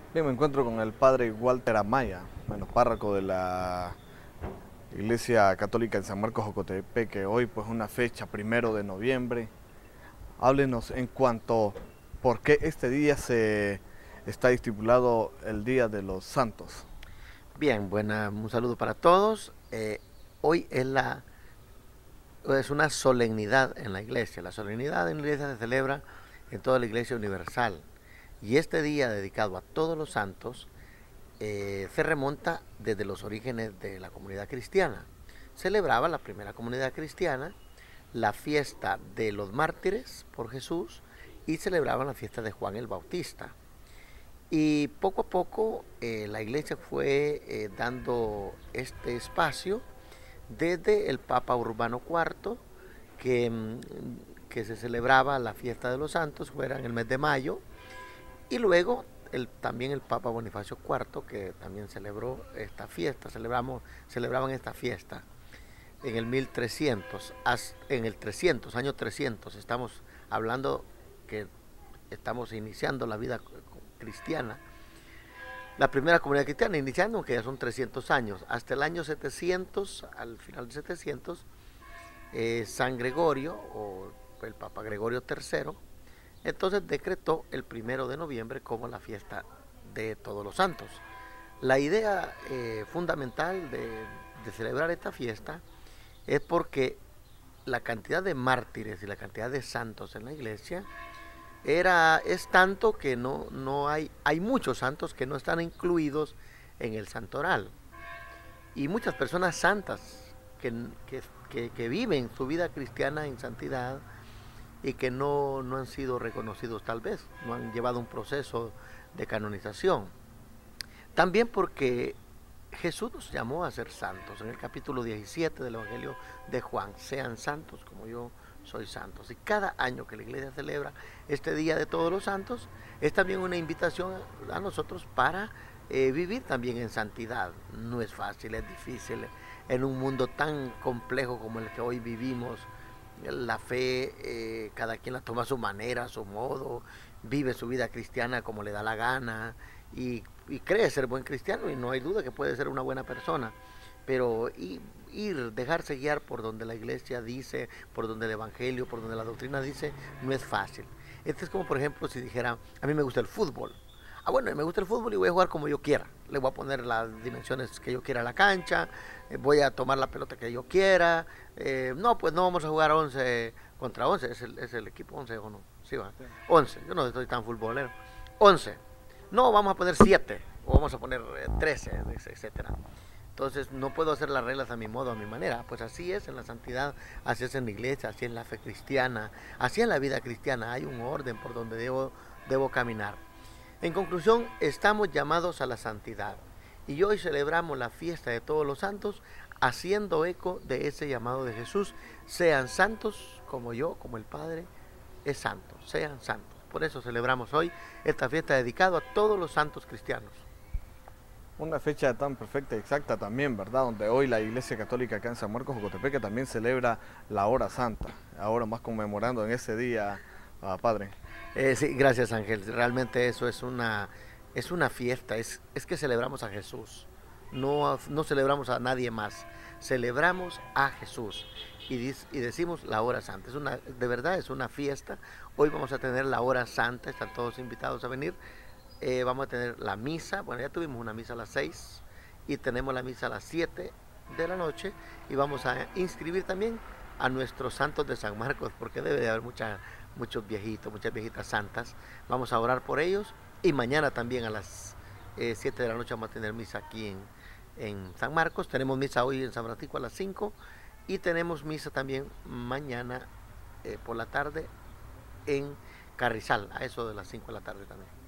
Bien, me encuentro con el padre Walter Amaya, bueno, párroco de la Iglesia Católica en San Marcos, Jocotepeque. Hoy, pues, una fecha, 1 de noviembre. Háblenos en cuanto por qué este día se está estipulado el Día de los Santos. Bien, un saludo para todos. Hoy es una solemnidad en la iglesia. La solemnidad en la iglesia se celebra en toda la iglesia universal. Y este día dedicado a todos los santos se remonta desde los orígenes de la comunidad cristiana. Celebraba la primera comunidad cristiana la fiesta de los mártires por Jesús y celebraban la fiesta de Juan el Bautista. Y poco a poco la iglesia fue dando este espacio desde el Papa Urbano IV, que, que se celebraba la fiesta de los santos, fuera en el mes de mayo, y luego también el Papa Bonifacio IV, que también celebró esta fiesta, celebraban esta fiesta en el 1300, en el 300, año 300, estamos hablando que estamos iniciando la vida cristiana, la primera comunidad cristiana, iniciando que ya son 300 años, hasta el año 700, al final de 700, San Gregorio, o el Papa Gregorio III, entonces decretó el 1 de noviembre como la fiesta de todos los santos. La idea fundamental de celebrar esta fiesta es porque la cantidad de mártires y la cantidad de santos en la iglesia es tanto que hay muchos santos que no están incluidos en el santoral. Y muchas personas santas que viven su vida cristiana en santidad y que no han sido reconocidos tal vez, no han llevado un proceso de canonización. También porque Jesús nos llamó a ser santos. En el capítulo 17 del Evangelio de Juan, sean santos como yo soy santos. Y cada año que la iglesia celebra este Día de Todos los Santos, es también una invitación a nosotros para vivir también en santidad. No es fácil, es difícil. En un mundo tan complejo como el que hoy vivimos, la fe, cada quien la toma a su manera, a su modo, vive su vida cristiana como le da la gana y cree ser buen cristiano y no hay duda que puede ser una buena persona, pero dejarse guiar por donde la iglesia dice, por donde el evangelio, por donde la doctrina dice, no es fácil. Este es como, por ejemplo, si dijera, a mí me gusta el fútbol. Ah, bueno, me gusta el fútbol y voy a jugar como yo quiera. Le voy a poner las dimensiones que yo quiera a la cancha, voy a tomar la pelota que yo quiera. No, pues no vamos a jugar 11 contra 11, es el equipo 11 o no. Sí, va. Sí. 11, yo no estoy tan futbolero. 11. No, vamos a poner 7 o vamos a poner 13, etcétera. Entonces no puedo hacer las reglas a mi modo, a mi manera. Pues así es en la santidad, así es en la iglesia, así en la fe cristiana, así en la vida cristiana. Hay un orden por donde debo caminar. En conclusión, estamos llamados a la santidad. Y hoy celebramos la fiesta de todos los santos, haciendo eco de ese llamado de Jesús. Sean santos como yo, como el Padre es santo. Sean santos. Por eso celebramos hoy esta fiesta dedicada a todos los santos cristianos. Una fecha tan perfecta y exacta también, ¿verdad? Donde hoy la Iglesia Católica acá en San Marcos, Jocotepeque, también celebra la Hora Santa. Ahora más conmemorando en ese día, padre. Sí, gracias Ángel. Realmente eso es una fiesta, es que celebramos a Jesús. No celebramos a nadie más, celebramos a Jesús y decimos la hora santa. De verdad es una fiesta. Hoy vamos a tener la hora santa, están todos invitados a venir. Vamos a tener la misa, bueno, ya tuvimos una misa a las 6 y tenemos la misa a las 7 de la noche y vamos a inscribir también a nuestros santos de San Marcos, porque debe de haber muchos viejitos, muchas viejitas santas. Vamos a orar por ellos y mañana también a las 7 de la noche vamos a tener misa aquí en San Marcos. Tenemos misa hoy en San Francisco a las 5 y tenemos misa también mañana por la tarde en Carrizal, a eso de las 5 de la tarde también.